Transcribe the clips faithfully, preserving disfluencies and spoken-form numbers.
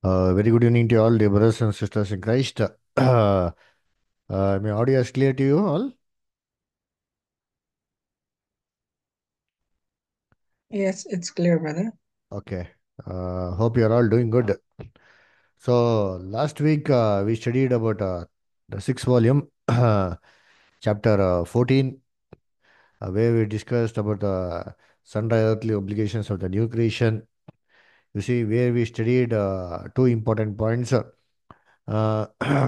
Uh, very good evening to all, dear brothers and sisters in Christ. Uh, uh, my audio is clear to you all? Yes, it's clear, brother. Okay. Uh, hope you are all doing good. So, last week uh, we studied about uh, the sixth volume, chapter uh, fourteen, uh, where we discussed about the sundry earthly obligations of the new creation. You see, where we studied uh, two important points. Uh,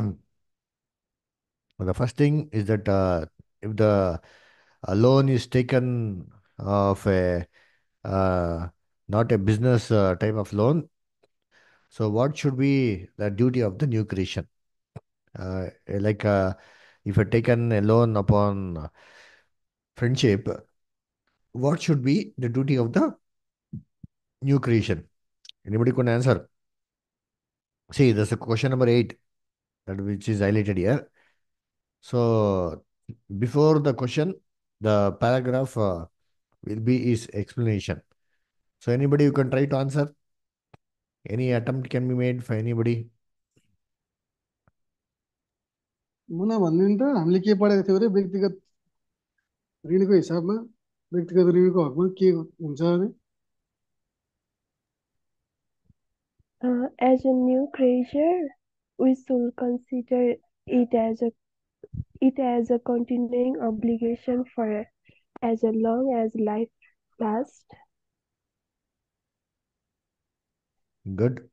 the first thing is that uh, if the a loan is taken of a uh, not a business uh, type of loan. So, what should be the duty of the new creation? Uh, like, uh, if you taken a loan upon friendship, what should be the duty of the new creation? Anybody can answer? See, there's a question number eight that which is highlighted here. So, before the question, the paragraph uh, will be is explanation. So, anybody you can try to answer. Any attempt can be made for anybody. मुना भन्नु नि त हामीले के पढेको थियौँ अरे व्यक्तिगत ऋणको हिसाबमा व्यक्तिगत ऋणको हकमा के हुन्छ अरे Uh, as a new creature, we should consider it as a it as a continuing obligation for as long as life lasts. Good.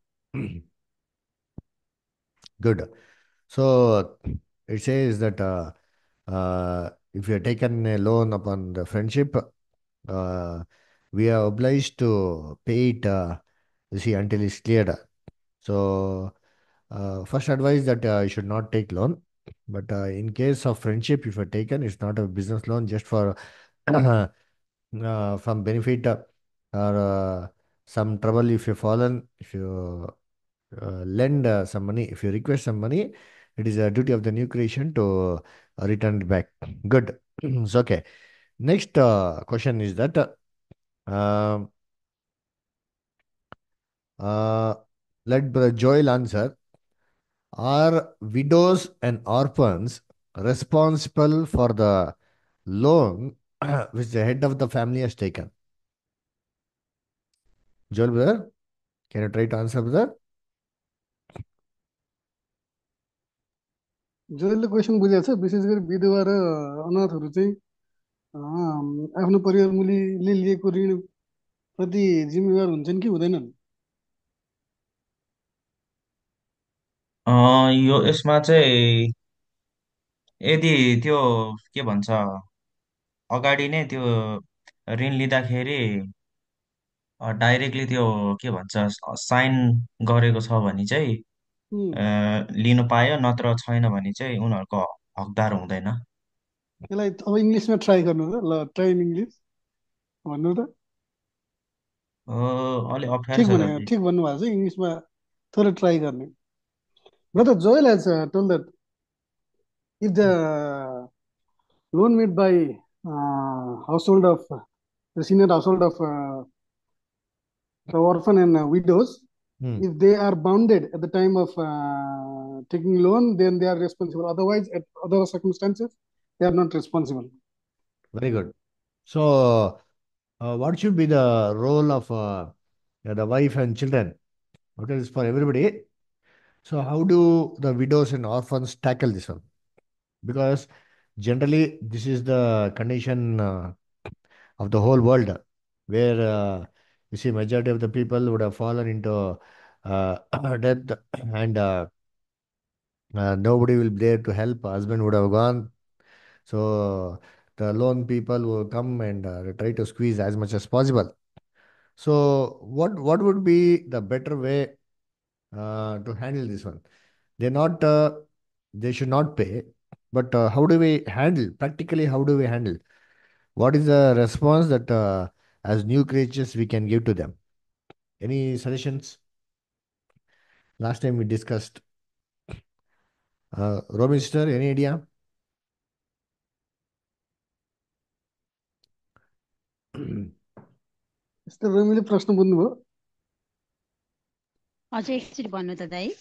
Good. So it says that uh, uh, if you are taken a loan upon the friendship, uh, we are obliged to pay it, uh, you see, until it's cleared. So uh, first advice that uh, you should not take loan. But uh, in case of friendship, if you're taken, it's not a business loan just for uh, from benefit uh, or uh, some trouble if you fallen, if you uh, lend uh, some money, if you request some money, it is a duty of the new creation to uh, return it back. Good. So, okay. Next uh, question is that uh, um, uh, let Brother Joel answer. Are widows and orphans responsible for the loan which the head of the family has taken? Joel, brother, can you try to answer, brother? जसले question बुझेको छ विशेष गरी विधवा र अनाथहरू चाहिँ अम, आफ्नो परिवार मुलीले लिएको ऋण प्रति जिम्मेवार हुन्छन् कि हुँदैनन् अ, यो यसमा चाहिँ यदि त्यो के भन्छ अगाडि नै त्यो ऋण लिँदाखेरि डाइरेक्टली त्यो के भन्छ साइन गरेको छ भने चाहिँ उम्, अ, लिनु पायो नत्र छैन भने चाहिँ उनीहरूको हकदार हुँदैन। यसलाई अब इङ्ग्लिसमा ट्राई गर्नु त ल ट्राई इन इङ्ग्लिस भन्नु त अ, अलिक अप्ठ्यारो ठिक छ भने दाजु। ठिक भन्नुभएको छ इङ्ग्लिसमा थोरै ट्राई गर्ने brother Joel has told that if the loan made by uh, household of the senior household of uh, the orphan and uh, widows, Hmm. if they are bounded at the time of uh, taking loan, then they are responsible. Otherwise, at other circumstances, they are not responsible. Very good. So, uh, what should be the role of uh, the wife and children? Okay, this is for everybody. So, how do the widows and orphans tackle this one? Because generally, this is the condition uh, of the whole world, where uh, you see majority of the people would have fallen into uh, death, and uh, uh, nobody will be there to help. Husband would have gone, so the lone people will come and uh, try to squeeze as much as possible. So, what what would be the better way uh, to handle this one? They're not, uh, they should not pay, but uh, how do we handle practically? How do we handle? What is the response that uh, as new creatures we can give to them? Any suggestions? Last time we discussed. Uh, Robin sister, any idea? यस्तो रोमिलो प्रश्न बुझ्नुभयो अझै एकचोटि भन्नु त दाइ।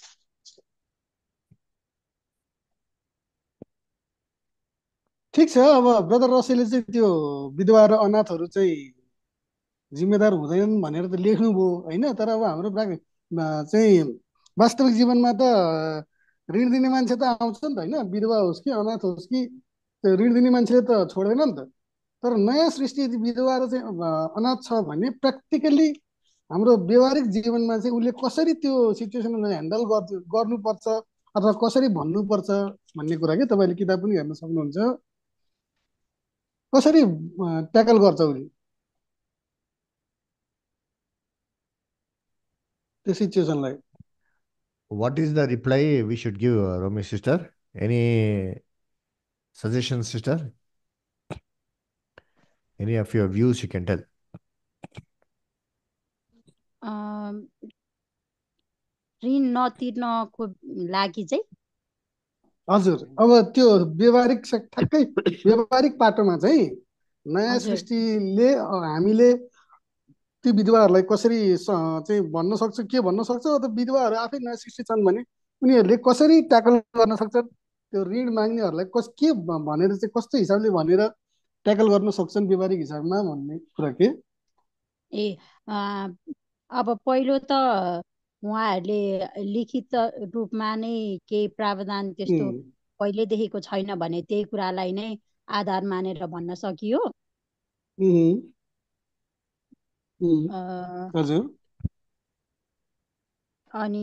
ठिक छ, अब ब्रदर रसेलले चाहिँ त्यो विधवा र अनाथहरू चाहिँ जिम्मेदार हुँदैनन् भनेर त लेख्नुभयो होइन, तर अब हाम्रो प्रा- अ, चाहिँ वास्तविक जीवनमा त ऋण दिने मान्छे त आउँछ नि त होइन, विधवा होस् कि अनाथ होस् कि त्यो ऋण दिने मान्छेले त छोड्दैन नि त। तर नयाँ सृष्टि यदि विधवा र चाहिँ अ, अनाथ छ भने प्र्याक्टिकली हाम्रो व्यवहारिक जीवनमा चाहिँ उसले कसरी त्यो सिचुएसनलाई ह्यान्डल गर्नुपर्छ अथवा कसरी भन्नुपर्छ भन्ने कुरा के तपाईँले किताब पनि हेर्न सक्नुहुन्छ। कसरी ट्याकल गर्छ उसले त्यो सिचुएसनलाई। What is the reply we should give, uh, Romy sister? Any suggestions, sister? Any of your views you can tell? अम, ऋण नतिर्नको लागि चाहिँ हजुर, अब त्यो व्यवहारिक स- ठ्याक्कै व्यवहारिक पाटोमा चाहिँ नयाँ हजुर सृष्टिले अ, हामीले ती विधवाहरूलाई कसरी स- चाहिँ भन्न सक्छ, के भन्न सक्छ, अथवा विधवाहरू आफै नयाँ सृष्टि छन् भने उनीहरूले कसरी ट्याकल गर्न सक्छन् त्यो ऋण माग्नेहरूलाई कस के भ- भनेर चाहिँ कस्तो हिसाबले भनेर ट्याकल गर्न सक्छन् व्यवहारिक हिसाबमा भन्ने कुरा के। ए अ, अब पहिलो त उहाँहरूले लिखित रूपमा नै केही प्रावधान त्यस्तो उम्, पहिल्यैदेखिको छैन भने त्यही कुरालाई नै आधार मानेर भन्न सकियो। उम्, उम्, अ, हजुर अनि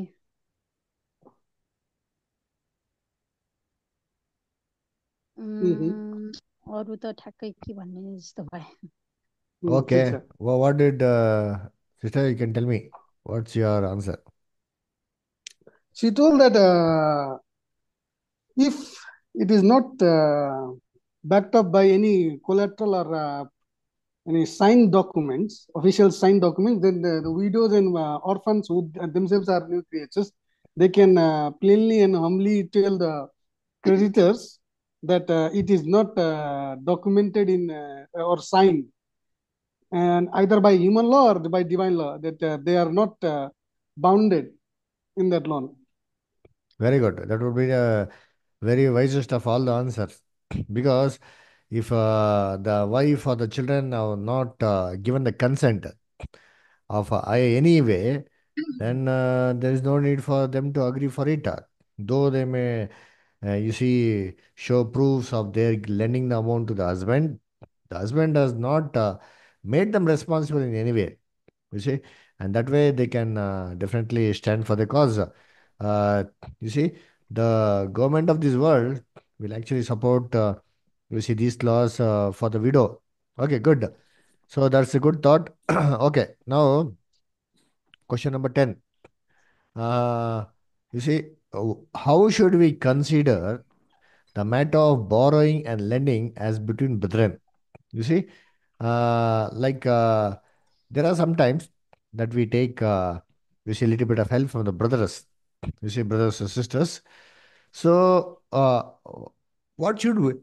उम्, उम्, अरू त ठ्याक्कै के भन्ने जस्तो भयो। उम्, ठिक Okay. छ। Well, what did, uh, sister, you can tell me. What's your answer? She told that uh, if it is not uh, backed up by any collateral or uh, any signed documents, official signed documents, then the, the widows and uh, orphans who themselves are new creatures, they can uh, plainly and humbly tell the creditors that uh, it is not uh, documented in uh, or signed, and either by human law or by divine law, that uh, they are not uh, bounded in that loan. Very good. That would be the very wisest of all the answers. Because if uh, the wife or the children are not uh, given the consent of uh, any way, then uh, there is no need for them to agree for it. Though they may, uh, you see, show proofs of their lending the amount to the husband, the husband does not uh, made them responsible in any way. You see, and that way they can uh, definitely stand for the cause. Uh, you see, the government of this world will actually support, uh, you see, these laws uh, for the widow. Okay, good. So that's a good thought. Okay, now question number ten. Uh, you see, uh, how should we consider the matter of borrowing and lending as between brethren? You see, uh, like uh, there are some times that we take, uh, you see, a little bit of help from the brothers, you see, brothers and sisters. So, uh, what should we,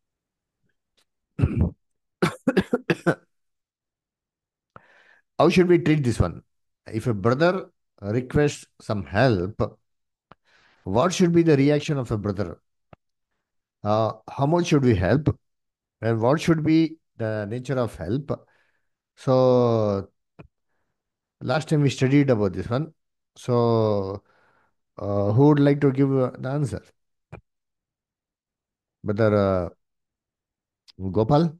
how should we treat this one? If a brother requests some help, what should be the reaction of a brother? Uh, how much should we help? And what should be the nature of help? So, last time we studied about this one. So, uh, who would like to give uh, the answer? Brother uh, Gopal?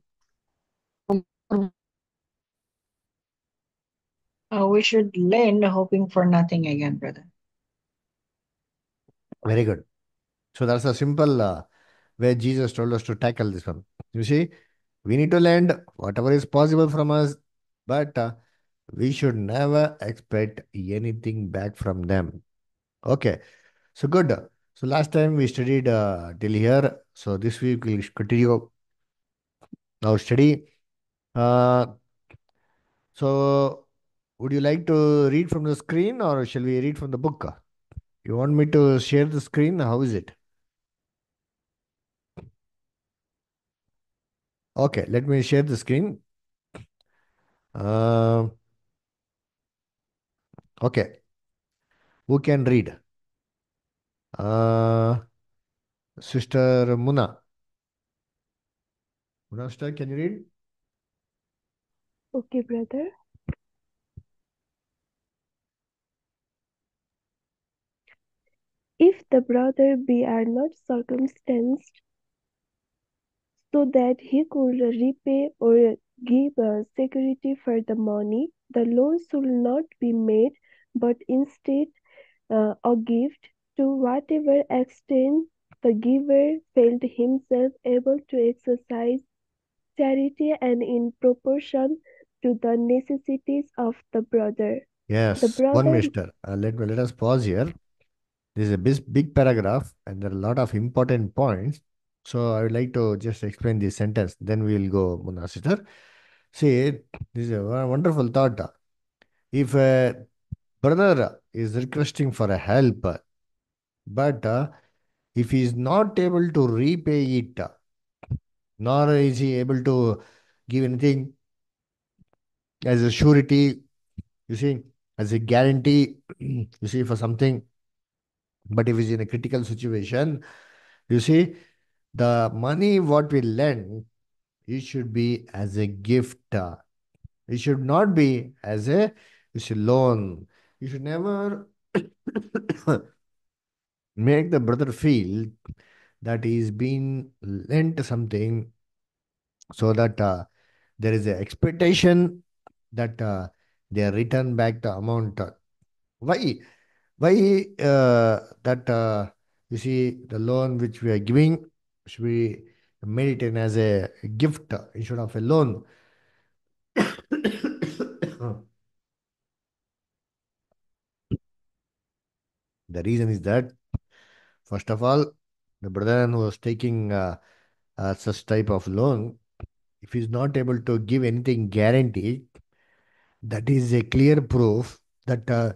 Uh, we should lend hoping for nothing again, brother. Very good. So, that's a simple uh, way Jesus told us to tackle this one. You see, we need to lend whatever is possible from us, but uh, we should never expect anything back from them. Okay, so good. So, last time we studied uh, till here. So, this week we'll continue our study. Uh, so, would you like to read from the screen or shall we read from the book? You want me to share the screen? How is it? Okay, let me share the screen. Uh, okay. Who can read? Uh, Sister Muna. Muna, sister, can you read? Okay, brother. If the brother be are not circumstanced so that he could repay or give a security for the money, the loan should not be made, but instead uh, a gift to whatever extent the giver felt himself able to exercise charity and in proportion to the necessities of the brother. The Yes, one brother, mister. Uh, let, let us pause here. This is a big, big paragraph and there are a lot of important points. So I would like to just explain this sentence. Then we will go, Muna sister. See, this is a wo- wonderful thought. If a brother is requesting for a help, but uh, if he is not able to repay it, nor is he able to give anything as a surety, you see, as a guarantee, you see, for something, but if he's in a critical situation, you see, the money what we lend, it should be as a gift. uh, It should not be as a, you see, loan. You should never make the brother feel that he is being lent something, so that uh, there is an expectation that uh, they return back the amount. uh, Why? Why uh, that uh, you see the loan which we are giving should be made it in as a gift instead of a loan? The reason is that, first of all, the brother who was taking uh, uh, such type of loan, if he's not able to give anything guarantee, that is a clear proof that uh,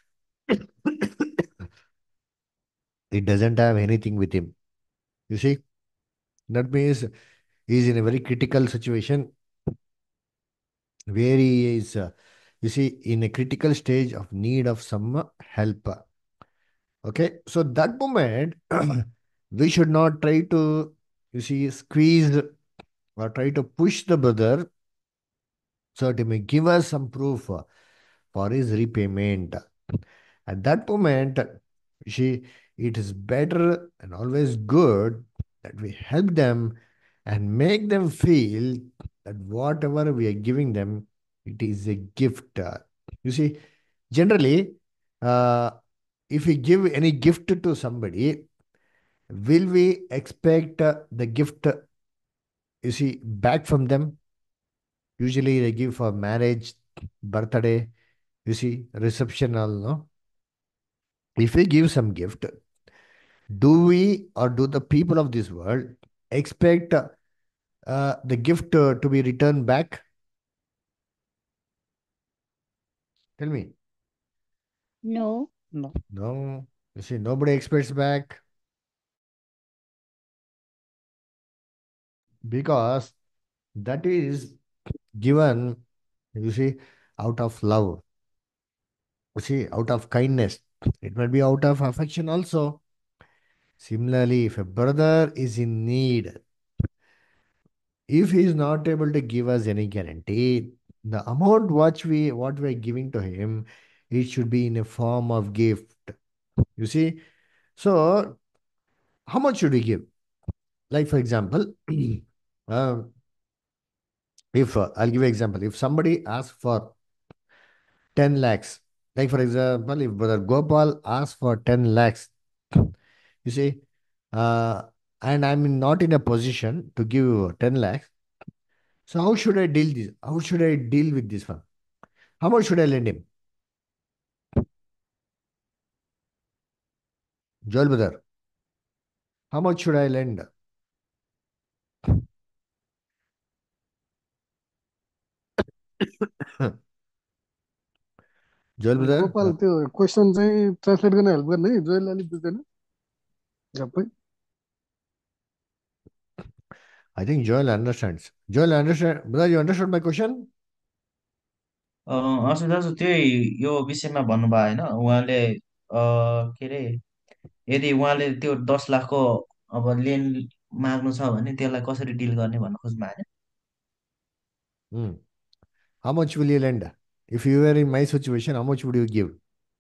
he doesn't have anything with him. You see, that means he is in a very critical situation where he is, uh, you see, in a critical stage of need of some help. Okay, so that moment, we should not try to, you see, squeeze or try to push the brother so he may give us some proof uh, for his repayment. At that moment, you see, it is better and always good that we help them and make them feel that whatever we are giving them, it is a gift. Uh, You see, generally, uh, if we give any gift to somebody, will we expect uh, the gift, uh, you see, back from them? Usually they give for marriage, birthday, you see, reception, all, no? If we give some gift, do we or do the people of this world expect uh, uh, the gift uh, to be returned back? Tell me. No. No. No. You see, nobody expects back because that is given, you see, out of love, you see, out of kindness. It might be out of affection also. Similarly, if a brother is in need, if he is not able to give us any guarantee, the amount what we what we are giving to him, it should be in a form of gift. You see, so how much should we give? Like for example, um, if uh, I'll give you example, if somebody asks for ten lakhs, like for example, if brother Gopal asks for ten lakhs, you see, uh, and I'm not in a position to give ten lakhs. So how should I deal this? How should I deal with this one? How much should I lend him? Joel brother, how much should I lend? Joel brother, Gopal uh, त्यो question चाहिँ translate गर्न help गर्ने है जोइलले अलिक बुझ्दैन झप्पै I think Joel understands. Joel understand. Brother, you understood my question? अँ, अर्को दाजु त्यही यो विषयमा भन्नुभयो होइन उहाँले अ, के अरे यदि उहाँले त्यो दस लाखको अब लेन माग्नु छ भने त्यसलाई कसरी डिल गर्ने भन्न खोज्नु भएको Hmm. How much will you lend? If you were in my situation, how much would you give?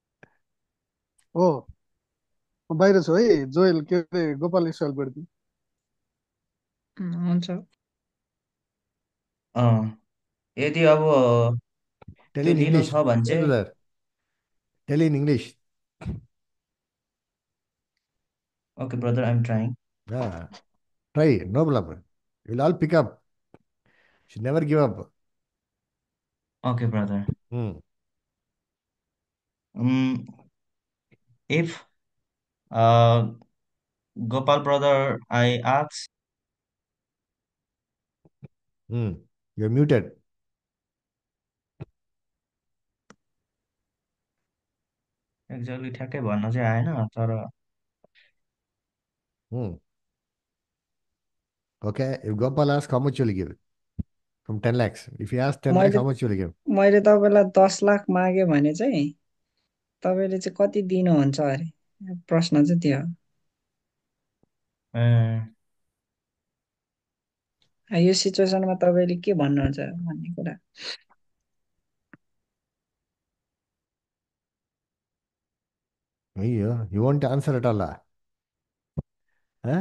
ओ म बाहिर छु है जोएल के अरे गोपाल सवाल गरिदिनु उम्, हुन्छ अँ यदि अब Tell त्यो in लिनु English. छ भने Tell चाहिँ brother. Tell in English. Okay brother I'm trying Yeah. Try. No problem. You'll all pick up. Should never give up. Okay brother Hmm. If Gopal brother I ask Hmm. You're muted. Exactly ठ्याक्कै भन्न चाहिँ आएन तर Hmm. Okay. If Gopal asks, how much will you give? From ten lakhs. If he asks ten lakhs, मैले how much will you give? मैले तपाईँलाई दस लाख मागेँ भने चाहिँ तपाईँले चाहिँ कति दिनुहुन्छ अरे प्रश्न चाहिँ त्यो हो अँ, आ, यो सिचुएसनमा तपाईँले के भन्नुहुन्छ भन्ने कुरा Yeah. You won't answer at all. ah? Huh?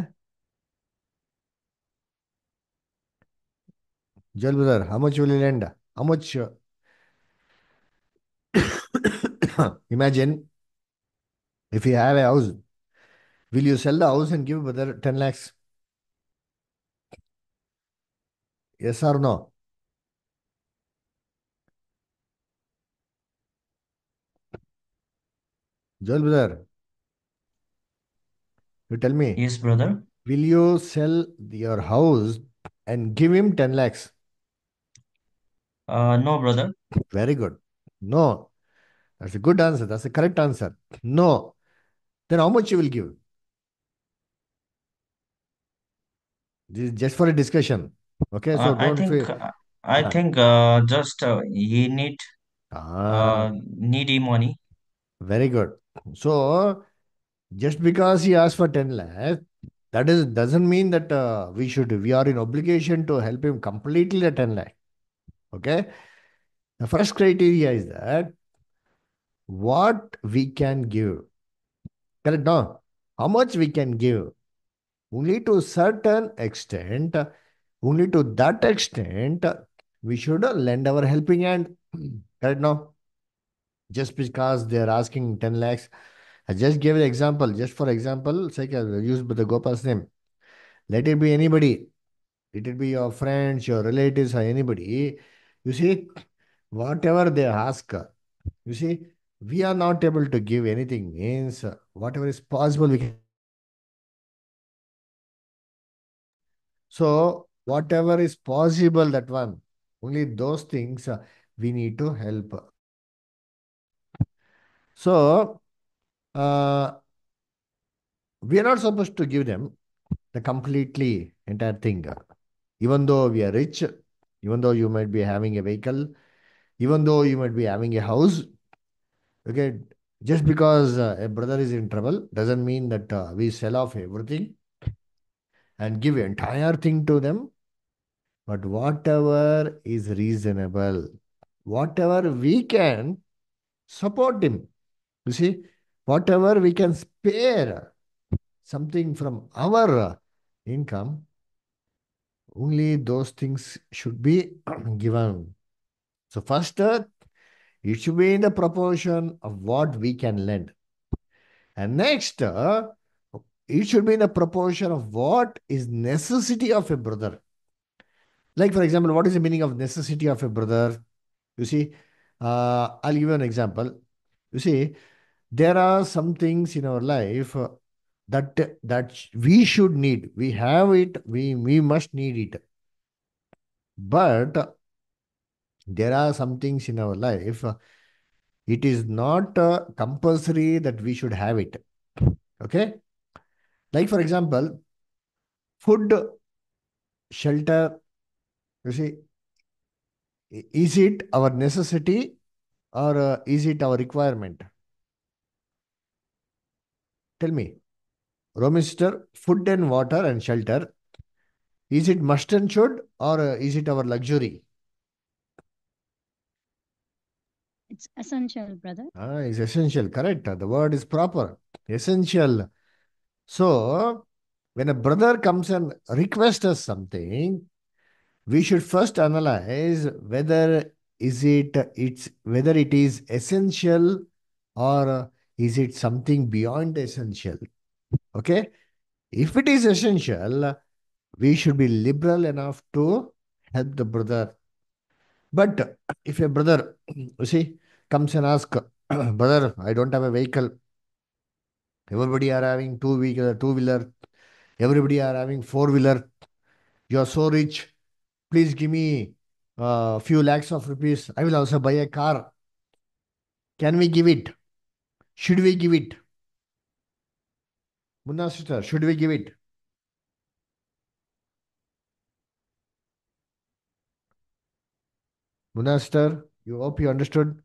Joel brother, how much will you lend? How much? uh, Imagine if you have a house, will you sell the house and give brother ten lakhs? Yes or no? Joel brother, you tell me, yes brother will you sell your house and give him ten lakhs? No brother Very good. No. That's a good answer. That's the correct answer. No. Then how much you will give? This is just for a discussion. Okay, so I don't think feel. I Ah, think just he need ah, needy money very good. So just because he asked for ten lakhs, that is doesn't mean that uh, we should we are in obligation to help him completely at ten lakh. Okay. The first criteria is that what we can give. Correct? No. How much we can give. Only to certain extent, only to that extent, we should lend our helping hand. Correct? No. Just because they are asking ten lakhs. I just gave an example. Just for example, say I use the Gopal's name. Let it be anybody. Let it be your friends, your relatives, or anybody. You see, whatever they ask, you see, we are not able to give anything. Means uh, whatever is possible, we can. So whatever is possible, that one, only those things uh, we need to help. So uh, we are not supposed to give them the completely entire thing. Even though we are rich, even though you might be having a vehicle, even though you might be having a house, okay, just because uh, a brother is in trouble doesn't mean that uh, we sell off everything and give entire thing to them. But whatever is reasonable, whatever we can support him. You see, whatever we can spare something from our uh, income, only those things should be given. So first, uh, it should be in the proportion of what we can lend. And next, uh, it should be in the proportion of what is necessity of a brother. Like, for example, what is the meaning of necessity of a brother? You see, uh, I'll give you an example. You see, there are some things in our life uh, that that we should need. We have it. We we must need it. But there are some things in our life. uh, It is not uh, compulsory that we should have it. Okay. Like for example, food, shelter. You see, i- is it our necessity or uh, is it our requirement? Tell me, Roman sister, food and water and shelter. Is it must and should, or uh, is it our luxury? It's essential, brother. Ah, it's essential. Correct. The word is proper. Essential. So, when a brother comes and requests us something, we should first analyze whether is it it's whether it is essential or is it something beyond essential. Okay, if it is essential, we should be liberal enough to help the brother. But if a brother, you see, comes and asks, brother, I don't have a vehicle. Everybody are having two wheeler, two wheeler. Everybody are having four wheeler. You are so rich. Please give me a few lakhs of rupees. I will also buy a car. Can we give it? Should we give it? Munna sister, should we give it? Munna sister, you hope you understood.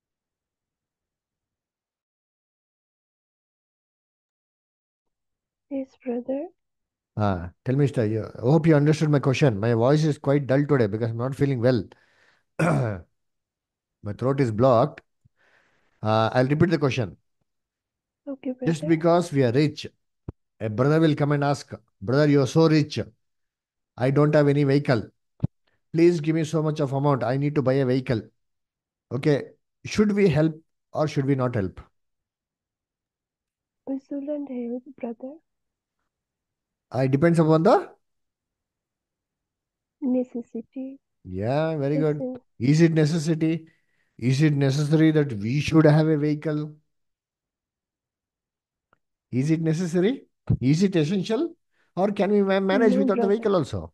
Yes, brother. Ah, tell me, sister, you, I hope you understood my question. My voice is quite dull today because I'm not feeling well. My throat is blocked. Uh, I'll repeat the question. Okay, Just brother. because we are rich, a brother will come and ask, brother, you are so rich. I don't have any vehicle. Please give me so much of amount. I need to buy a vehicle. Okay. Should we help or should we not help? We shouldn't help, brother. Uh, it depends upon the. Necessity. Yeah, very good. Essen- Is it necessity? Is it necessary that we should have a vehicle? Is it necessary? Is it essential? Or can we ma- manage No, without the brother. vehicle also?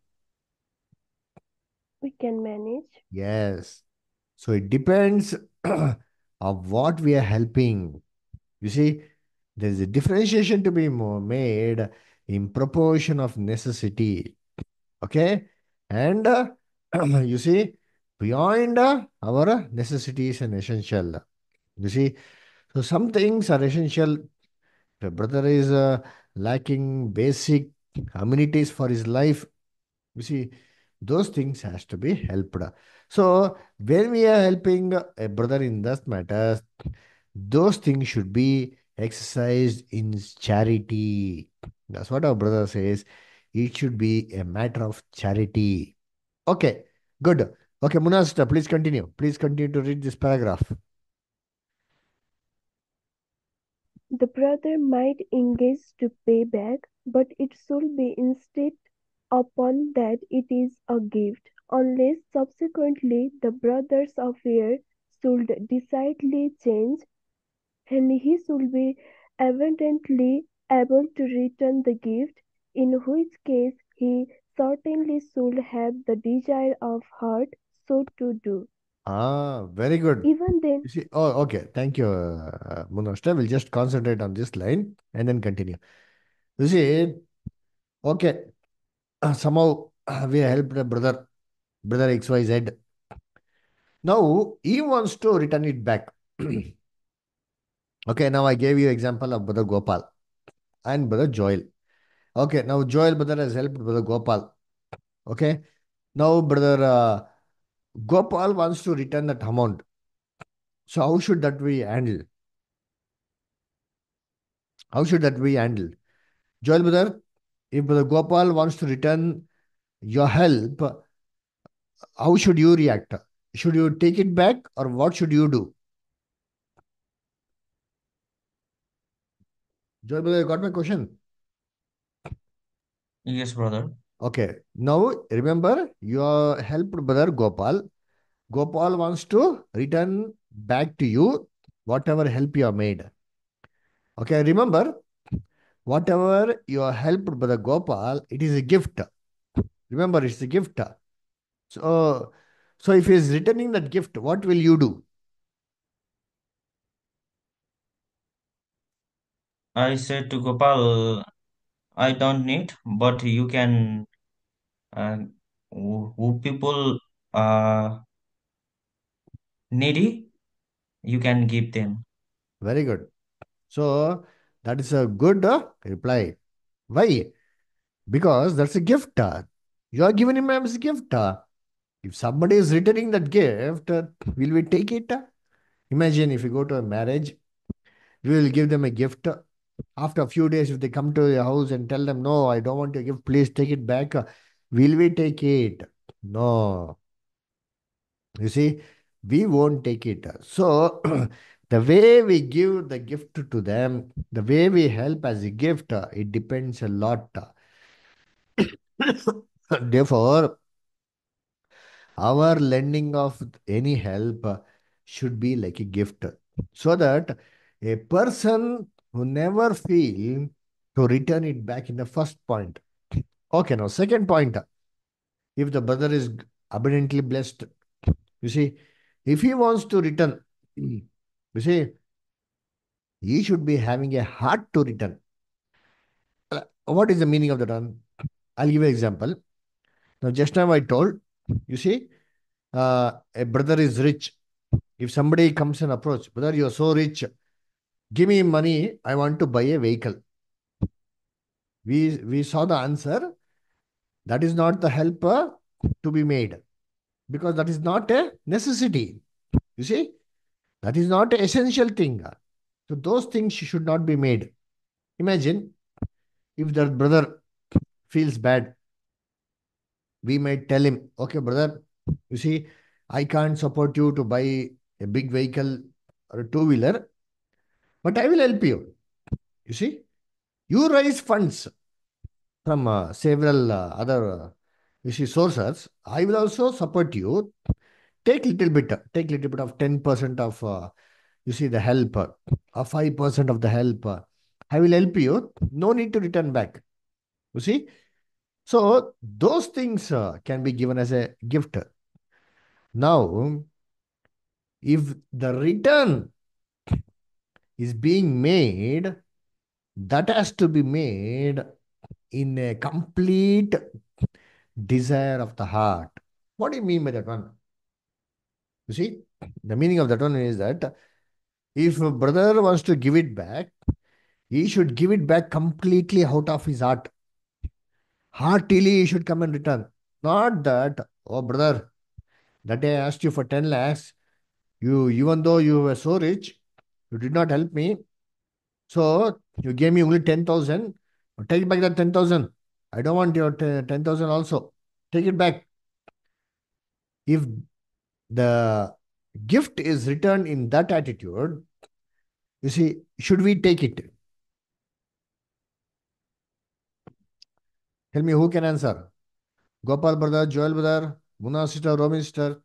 We can manage. Yes. So it depends of what we are helping. You see, there is a differentiation to be mo- made in proportion of necessity. Okay? And uh, you see, beyond uh, our necessities and essential. You see, so some things are essential. The brother is uh, lacking basic amenities for his life. You see, those things has to be helped. So when we are helping a brother in that matters, those things should be exercised in charity. That's what our brother says. It should be a matter of charity. Okay, good. Okay, Munasta, please continue. Please continue to read this paragraph. The brother might engage to pay back, but it should be insisted upon that it is a gift, unless subsequently the brother's affair should decidedly change, and he should be evidently able to return the gift, in which case he certainly should have the desire of heart so to do. Ah, very good. Even then, You see, oh, okay. Thank you, uh, Munasta. We'll just concentrate on this line and then continue. You see, okay, uh, somehow uh, we helped a brother, brother X Y Z. Now he wants to return it back. Okay, now I gave you example of brother Gopal and brother Joel. Okay, now Joel brother has helped brother Gopal. Okay, now brother uh, Gopal wants to return that amount. So how should that be handled? How should that be handled? Joel brother, if brother Gopal wants to return your help, how should you react? Should you take it back or what should you do? Joel brother, you got my question? Yes, brother. Okay. Now remember, you helped brother Gopal. Gopal wants to return back to you whatever help you have made. Okay. Remember, whatever you helped brother Gopal, it is a gift. Remember, it's a gift. So, so if he is returning that gift, what will you do? I said to Gopal, I don't need, but you can, uh, who who people are needy, you can give them. Very good. So That is a good uh, reply. Why? Because that's a gift. uh. You are giving him as a gift. uh. If somebody is returning that gift, uh, will we take it? uh? Imagine if you go to a marriage, we will give them a gift. After a few days, if they come to your house and tell them, no, I don't want your gift, please take it back, uh, will we take it? No. You see, we won't take it. So, the way we give the gift to them, the way we help as a gift, uh, it depends a lot. Therefore, our lending of any help uh, should be like a gift, so that a person who never feel to return it back in the first point. Okay, now second point, if the brother is abundantly blessed, you see, if he wants to return, you see, he should be having a heart to return. Uh, What is the meaning of the term? I'll give you an example. Now, just now I told, you see, uh, a brother is rich. If somebody comes and approach, brother, you're so rich, give me money, I want to buy a vehicle. We we saw the answer. That is not the help uh, to be made, because that is not a necessity. You see, that is not an essential thing. So those things should not be made. Imagine if that brother feels bad, we might tell him, okay, brother, you see, I can't support you to buy a big vehicle or a two wheeler, but I will help you. You see, you raise funds from uh, several uh, other uh, you see sources. I will also support you. Take little bit, uh, take little bit of ten percent of uh, you see the help, uh, or five percent of the help. uh, I will help you. No need to return back. You see, so those things uh, can be given as a gift. Now, if the return is being made, that has to be made in a complete desire of the heart. What do you mean by that one? You see, the meaning of that one is that if a brother wants to give it back, he should give it back completely out of his heart. Heartily, he should come and return. Not that, oh brother, that day I asked you for ten lakhs. You, even though you were so rich, you did not help me. So you gave me only ten thousand. Take back that ten thousand. I don't want your ten thousand also. Take it back. If the gift is returned in that attitude, you see, should we take it? Tell me who can answer. Gopal brother, Joel brother, Muna sister, Romy sister.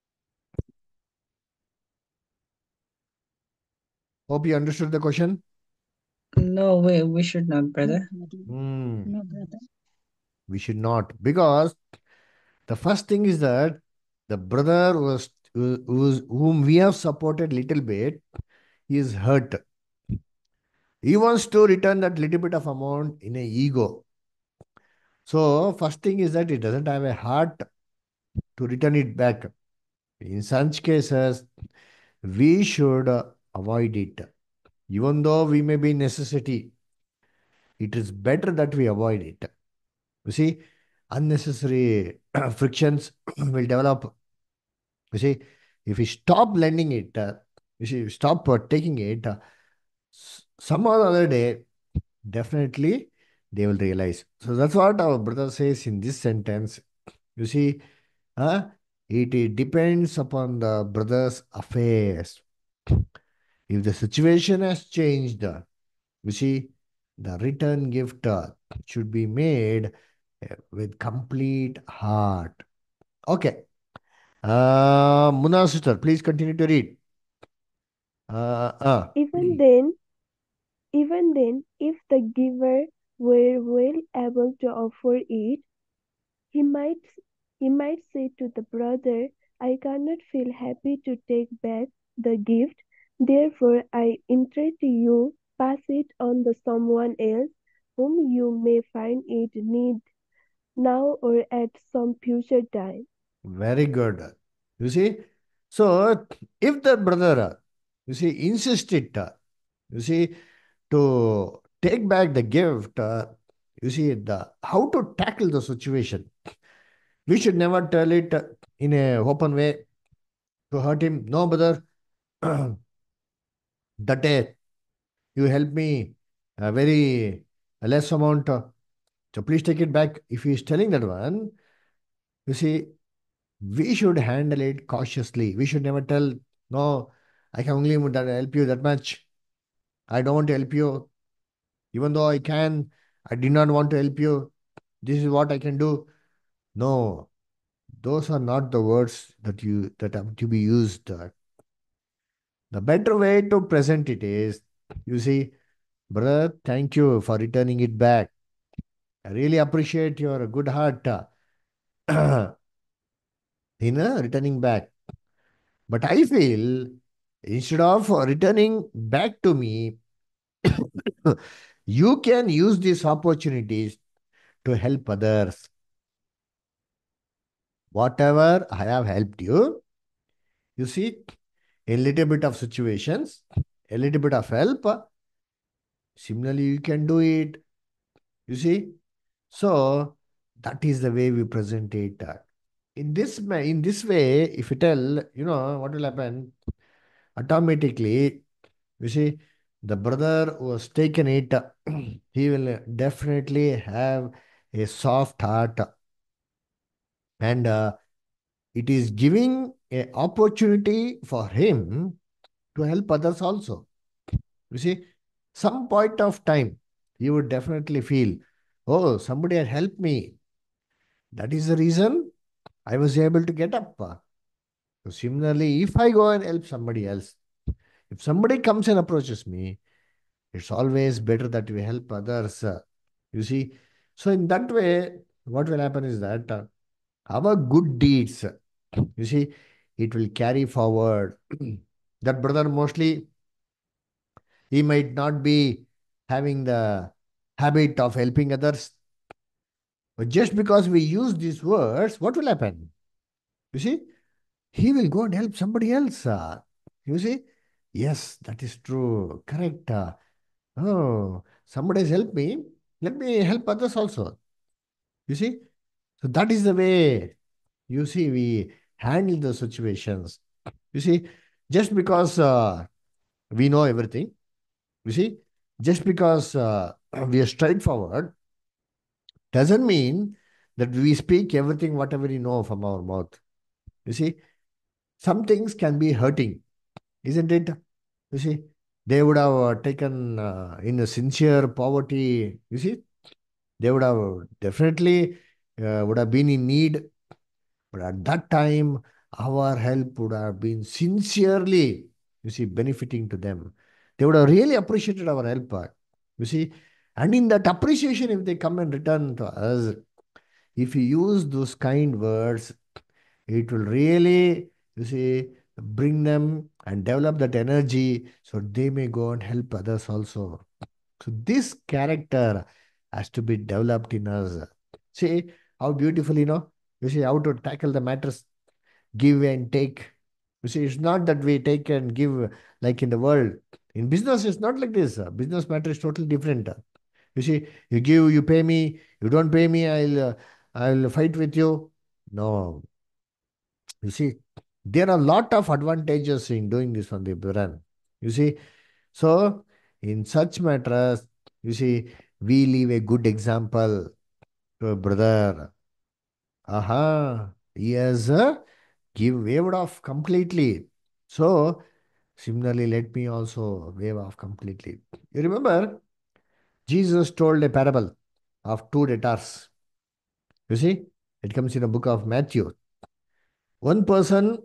Hope you understood the question. No way, we should not, brother. Hmm. No, brother. We should not, because the first thing is that the brother was who- who's, whom we have supported little bit, he is hurt. He wants to return that little bit of amount in a ego. So first thing is that he doesn't have a heart to return it back. In such cases, we should uh, avoid it. Even though we may be necessity, it is better that we avoid it. You see, unnecessary frictions will develop. You see, if we stop lending it, uh, you see, stop uh, taking it, uh, s- some or other day, definitely they will realize. So that's what our brother says in this sentence. You see, uh, it, it depends upon the brother's affairs. If the situation has changed, uh, you see, the return gift uh, should be made uh, with complete heart. Okay. Uh, Muna sister, please continue to read. Uh, uh. Even then, even then, if the giver were well able to offer it, he might he might say to the brother, I cannot feel happy to take back the gift, therefore I entreat you, pass it on to someone else whom you may find it need now or at some future time. Very good. You see, so if the brother, uh, you see, insist it, uh, you see, to take back the gift, uh, you see, the how to tackle the situation. We should never tell it uh, in a open way to hurt him. No, brother, that day you help me a very less amount, uh, so please take it back. If he is telling that one, you see, we should handle it cautiously. We should never tell, no, I can only help you that much. I don't want to help you. Even though I can, I did not want to help you. This is what I can do. No, those are not the words that you that have to be used. Uh, The better way to present it is, you see, brother, thank you for returning it back. I really appreciate your good heart uh, in uh, returning back. But I feel instead of returning back to me, you can use these opportunities to help others. Whatever I have helped you, you see, a little bit of situations, a little bit of help, similarly, you can do it. You see? So that is the way we present it. In this ma- in this way, if you tell, you know, what will happen? Automatically, you see, the brother who has taken it, he will definitely have a soft heart, and uh, it is giving an opportunity for him to help others also. You see, some point of time, you would definitely feel, oh, somebody had helped me. That is the reason I was able to get up. So similarly, if I go and help somebody else, if somebody comes and approaches me, it's always better that we help others. uh, You see, so in that way, what will happen is that uh, our good deeds, uh, you see, it will carry forward. That brother mostly, he might not be having the habit of helping others, but just because we use these words, what will happen? You see, he will go and help somebody else. uh, You see, yes, that is true, correct. uh, Oh, somebody has helped me. Let me help others also. You see, so that is the way, you see, we handle the situations. You see, just because uh, we know everything, you see, just because uh, we are straightforward, doesn't mean that we speak everything, whatever we know from our mouth. You see, some things can be hurting, isn't it? You see, they would have uh, taken uh, in a sincere poverty, you see, they would have definitely uh, would have been in need, but at that time, our help would have been sincerely, you see, benefiting to them. They would have really appreciated our help, uh, you see, and in that appreciation, if they come and return to us, if you use those kind words, it will really, you see, bring them and develop that energy so they may go and help others also. So this character has to be developed in us. See how beautifully, you know, you see how to tackle the matters, give and take. You see, it's not that we take and give like in the world. In business, it's not like this. Uh, Business matter is totally different. Uh, You see, you give, you pay me. You don't pay me, I'll, uh, I'll fight with you. No, you see, there are a lot of advantages in doing this on the brand. You see, so in such matters, you see, we leave a good example to a brother. Aha, he has uh, give waved off completely. So similarly, let me also wave off completely. You remember, Jesus told a parable of two debtors. You see, it comes in the book of Matthew. One person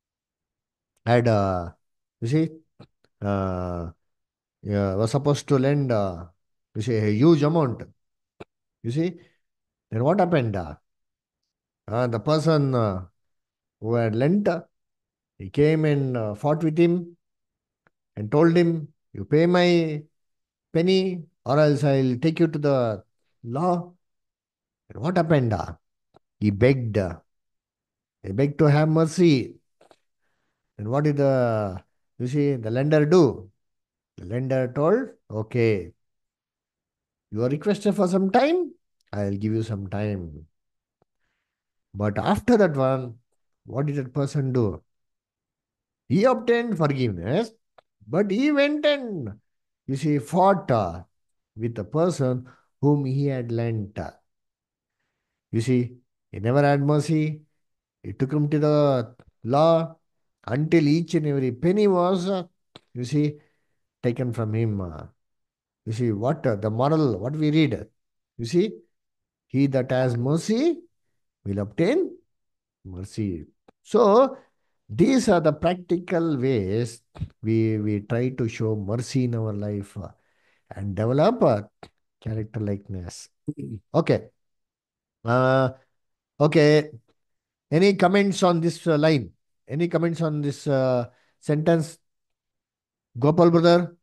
had, uh, you see, uh, yeah, was supposed to lend, uh, you see, a huge amount. You see, then what happened? Uh, uh, the person uh, who had lent, uh, he came and uh, fought with him and told him, "You pay my penny, or else I'll take you to the law." And what happened? Uh, he begged, uh, he begged to have mercy. And what did the, you see, the lender do? The lender told, Okay, you are requested for some time. I'll give you some time. But after that one, what did that person do? He obtained forgiveness, but he went and, you see, fought uh, with the person whom he had lent. uh. You see, he never had mercy. He took him to the law until each and every penny was, uh, you see, taken from him. uh. You see, what uh, the moral, what we read. You see, he that has mercy will obtain mercy. So, these are the practical ways we, we try to show mercy in our life uh, and develop a character likeness. Okay. Uh, okay. Any comments on this uh, line? Any comments on this uh, sentence? Gopal brother?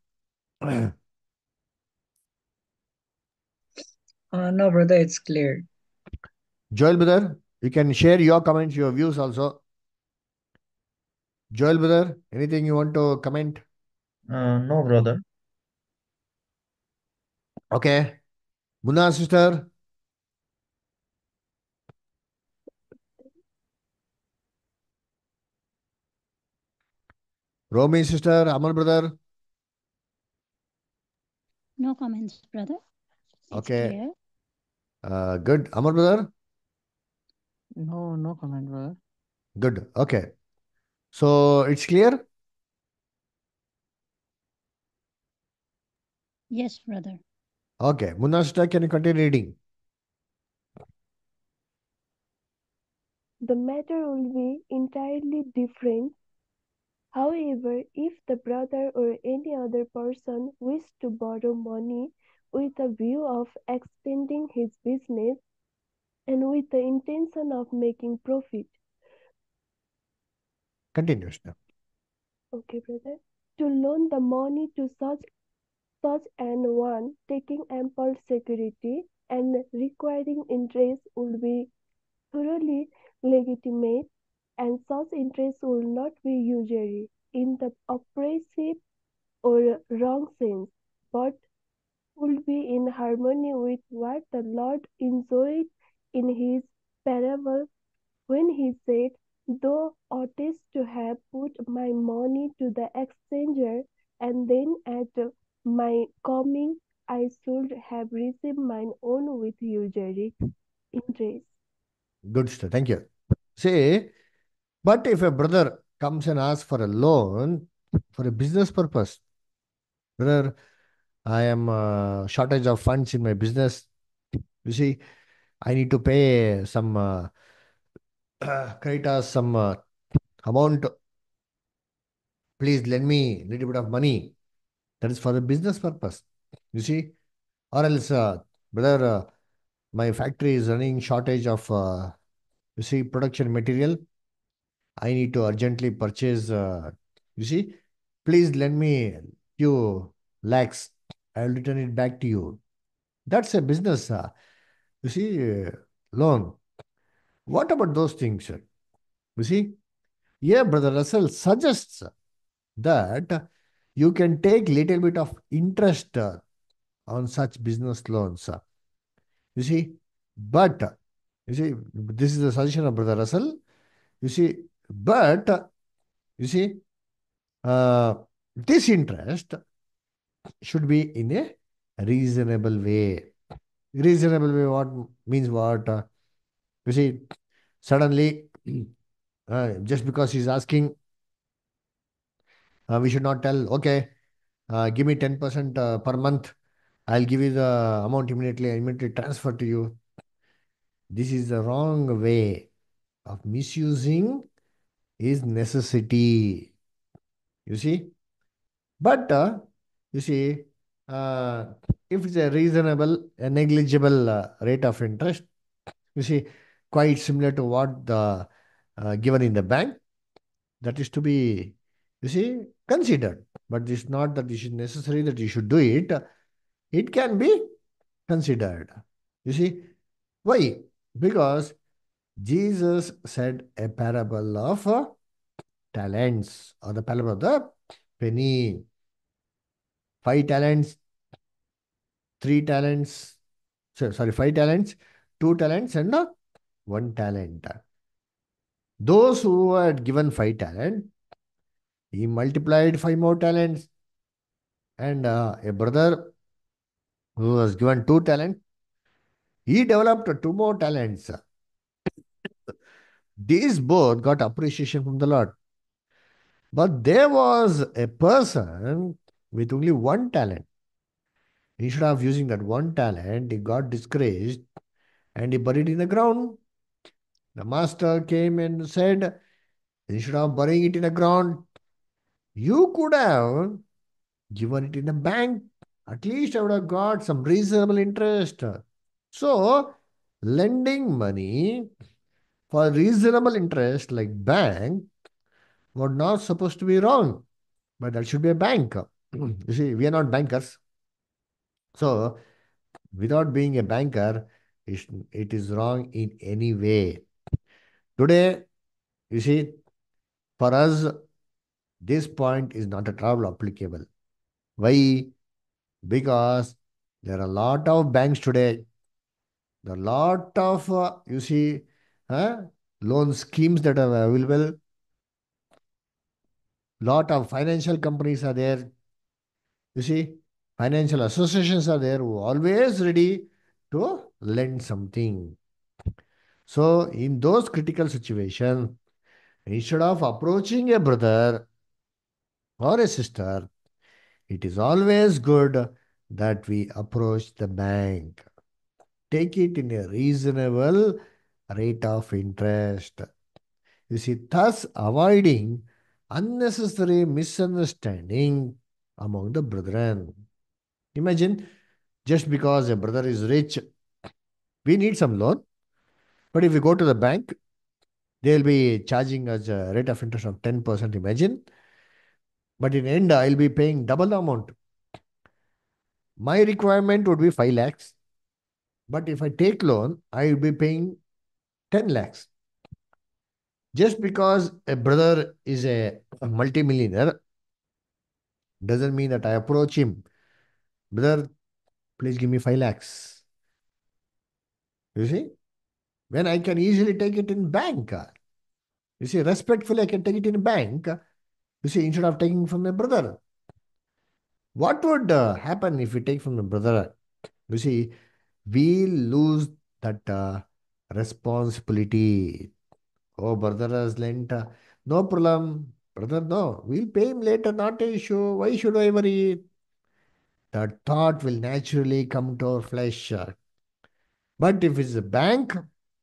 Uh, no, brother, it's clear. Joel brother? You can share your comments, your views also. Joel brother, anything you want to comment? Uh, no, brother. Okay. Munna sister? Romy sister? Amal brother? No comments, brother. It's Okay. clear. Uh, good. Amal brother? No, no comment, brother. Good. Okay. So it's clear? Yes, brother. Okay. Munna sister, can you continue reading? The matter will be entirely different. However, if the brother or any other person wish to borrow money with a view of extending his business and with the intention of making profit, Continue, sister. okay, brother, to loan the money to such such an one taking ample security and requiring interest would be thoroughly legitimate, and such interest will not be usury in the oppressive or wrong sense, but would be in harmony with what the Lord enjoyed in his parable when he said, Thou oughtest to have put my money to the exchanger, and then at my coming I should have received mine own with usury interest. Good, sister. Thank you. See, but if a brother comes and asks for a loan for a business purpose, brother, I am uh, shortage of funds in my business. You see, I need to pay some uh, creditors some uh, amount. Please lend me a little bit of money. That is for the business purpose. You see, or else, uh, brother, uh, my factory is running shortage of, uh, you see, production material. I need to urgently purchase. Uh, you see, please lend me few lakhs. I will return it back to you. That's a business. Uh, you see, uh, loan. What about those things? Sir? You see, yeah, brother Russell suggests that you can take little bit of interest uh, on such business loans. uh. You see, but uh, you see, this is the suggestion of brother Russell. You see, but uh, you see, uh, this interest should be in a reasonable way. Reasonable way, what means what? Uh, you see, suddenly, uh, just because he's asking, uh, we should not tell, okay, uh, give me ten percent uh, per month. I'll give you the amount immediately, immediately transfer to you. This is the wrong way of misusing his necessity. You see? But, uh, you see, uh, if it's a reasonable, a negligible uh, rate of interest, you see, quite similar to what the uh, given in the bank, that is to be, you see, considered. But it's not that it is necessary that you should do it. It can be considered. You see, why? Because Jesus said a parable of uh, talents or the parable of the penny. Five talents three talents, so- sorry, five talents, two talents, and uh, one talent. Those who had given five talent, he multiplied five more talents, and uh, a brother who was given two talent, he developed two more talents. These both got appreciation from the Lord. But there was a person with only one talent. Instead of using that one talent, he got discouraged and he buried in the ground. The master came and said, instead of burying it in the ground, you could have given it in a bank. At least I would have got some reasonable interest. So, lending money for reasonable interest like bank was not supposed to be wrong, but that should be a bank. You see, we are not bankers. So, without being a banker, it it is wrong in any way. Today, you see, for us, this point is not at all applicable. Why? Because there are a lot of banks today. There are a lot of, uh, you see, uh, loan schemes that are available. Lot of financial companies are there. You see, financial associations are there who are always ready to lend something. So, in those critical situations, instead of approaching a brother or a sister, it is always good that we approach the bank. Take it in a reasonable rate of interest. You see, thus avoiding unnecessary misunderstanding among the brethren. Imagine, just because a brother is rich, we need some loan. But if we go to the bank, they'll be charging us a rate of interest of ten percent, imagine. But in end, I'll be paying double the amount. My requirement would be five lakhs. But if I take loan, I will be paying ten lakhs. Just because a brother is a, a multimillionaire doesn't mean that I approach him. Brother, please give me five lakhs. You see? When I can easily take it in bank. You see, respectfully, I can take it in bank. You see, instead of taking from my brother. What would uh, happen if we take from the brother? You see, we lose that uh, responsibility. Oh, brother has lent. Uh, no problem. Brother, no. We'll pay him later, not an issue. Why should I worry? That thought will naturally come to our flesh. But if it's a bank,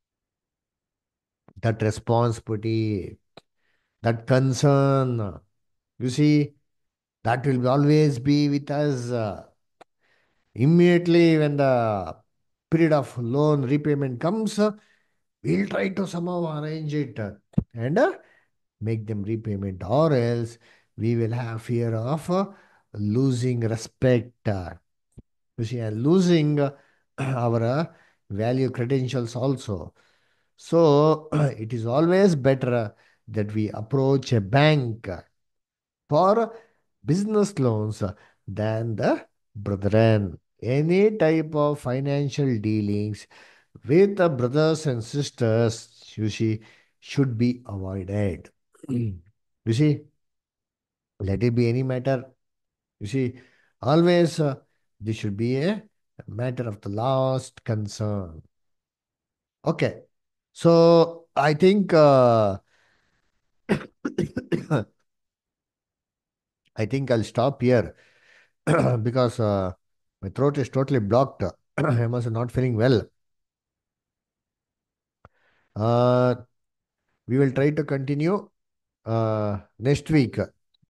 that responsibility, that concern, you see, that will always be with us. Uh, immediately when the period of loan repayment comes, uh, we'll try to somehow arrange it uh, and uh, make them repayment, or else we will have fear of uh, losing respect. Uh, you see, and losing uh, our uh, value credentials also. So it is always better that we approach a bank for business loans than the brethren. Any type of financial dealings with the brothers and sisters, you see, should be avoided. You see, let it be any matter. You see, always uh, this should be a matter of the last concern. Okay, so I think uh, I think I'll stop here because uh, my throat is totally blocked. I must not feeling well. Uh, we will try to continue uh, next week.